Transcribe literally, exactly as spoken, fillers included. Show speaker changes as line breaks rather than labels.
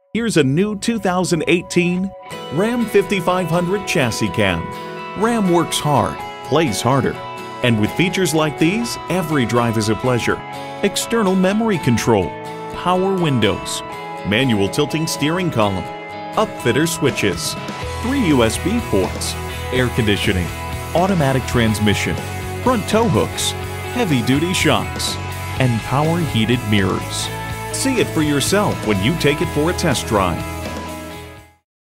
Here's a new two thousand eighteen Ram fifty-five hundred Chassis Cab. Ram works hard, plays harder. And with features like these, every drive is a pleasure. External memory control, power windows, manual tilting steering column, upfitter switches, three U S B ports, air conditioning, automatic transmission, front tow hooks, heavy-duty shocks, and power heated mirrors. See it for yourself when you take it for a test drive.